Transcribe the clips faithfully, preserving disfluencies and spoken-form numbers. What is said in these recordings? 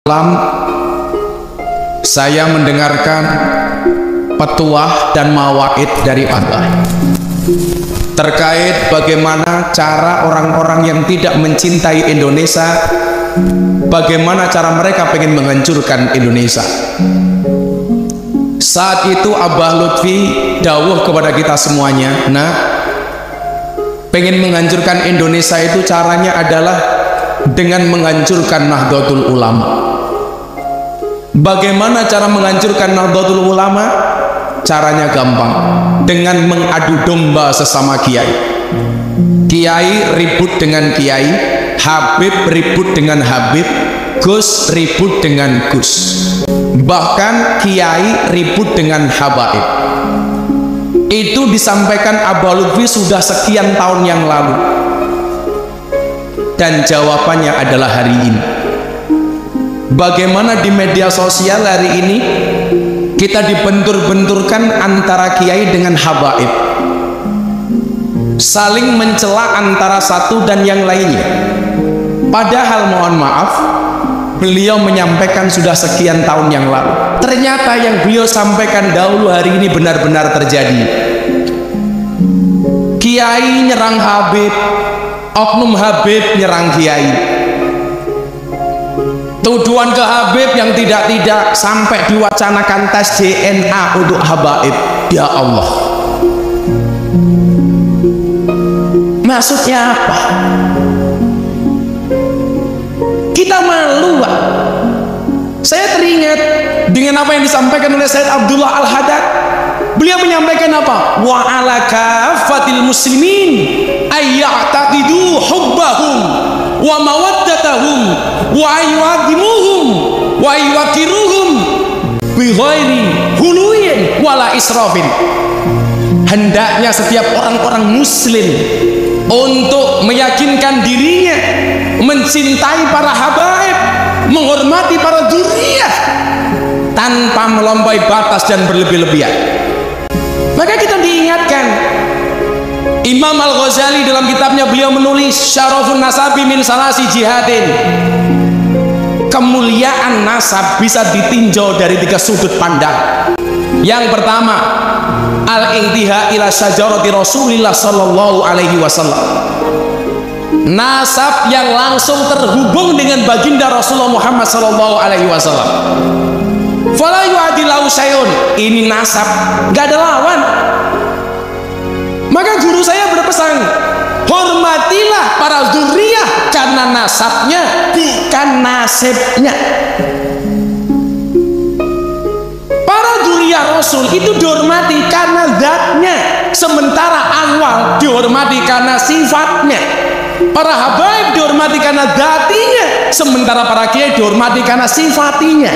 Malam saya mendengarkan petuah dan mawaid dari Abah terkait bagaimana cara orang-orang yang tidak mencintai Indonesia, bagaimana cara mereka pengen menghancurkan Indonesia. Saat itu Abah Lutfi dawuh kepada kita semuanya, nah, pengen menghancurkan Indonesia itu caranya adalah dengan menghancurkan Nahdlatul Ulama. Bagaimana cara menghancurkan Nahdlatul Ulama? Caranya gampang, dengan mengadu domba sesama kiai. Kiai ribut dengan kiai, Habib ribut dengan Habib, Gus ribut dengan Gus, bahkan kiai ribut dengan habaib. Itu disampaikan Abah Lutfi sudah sekian tahun yang lalu, dan jawabannya adalah hari ini. Bagaimana di media sosial hari ini kita dibentur-benturkan antara kiai dengan habaib, saling mencela antara satu dan yang lainnya. Padahal mohon maaf, beliau menyampaikan sudah sekian tahun yang lalu. Ternyata yang beliau sampaikan dahulu hari ini benar-benar terjadi. Kiai nyerang Habib, oknum Habib nyerang kiai. Tuduhan ke Habib yang tidak-tidak sampai diwacanakan tes D N A untuk habaib. Ya Allah, maksudnya apa? Kita malu, Pak. Saya teringat dengan apa yang disampaikan oleh Sayyid Abdullah Al-Haddad. Beliau menyampaikan apa? Wa ala kafatil muslimin ayya'taqidu hubbahum wa mawaddatahum wa ayyuadimuhum wa ayyuakiruhum bi ghairi huluyin wala israfin. Hendaknya setiap orang-orang muslim untuk meyakinkan dirinya mencintai para habaib, menghormati para dzurriyyah tanpa melampaui batas dan berlebih-lebihan. Maka kita diingatkan, Imam Al-Ghazali dalam kitabnya beliau menulis Syarafun Nasabi min salasi jihadin. Kemuliaan nasab bisa ditinjau dari tiga sudut pandang. Yang pertama, al-intiha ila syajarati Rasulillah sallallahu alaihi wasallam. Nasab yang langsung terhubung dengan baginda Rasulullah Muhammad sallallahu alaihi wasallam. Fala yu'adilahu syai'un. Ini nasab, gak ada lawan. Maka guru saya berpesan, hormatilah para dzurriyyah karena nasabnya, bukan nasibnya. Para dzurriyyah Rasul itu dihormati karena zatnya, sementara Anwar dihormati karena sifatnya. Para habaib dihormati karena zatinya, sementara para kiai dihormati karena sifatinya.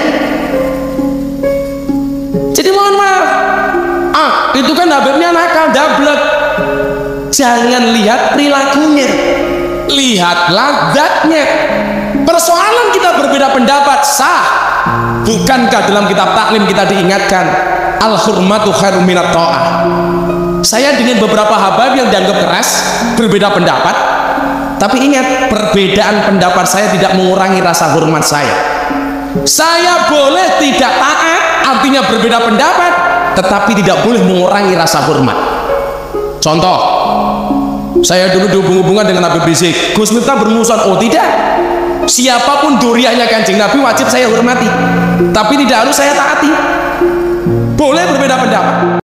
Jadi mohon maaf, ah itu kan habibnya nakal, dablek. Jangan lihat perilakunya, lihatlah zatnya. Persoalan kita berbeda pendapat sah. Bukankah dalam kitab taklim kita diingatkan al-hurmatu khairum minat ta'ah? Saya dengan beberapa habaib yang dianggap keras, berbeda pendapat, tapi ingat, perbedaan pendapat saya tidak mengurangi rasa hormat saya. Saya boleh tidak taat, artinya berbeda pendapat, tetapi tidak boleh mengurangi rasa hormat. Contoh, saya dulu dihubung-hubungan dengan Habib Rizik, Gus Miftah bermusuhan. Oh tidak, siapapun dzurriyyahnya Kanjeng Nabi wajib saya hormati, tapi tidak harus saya taati. Boleh berbeda pendapat.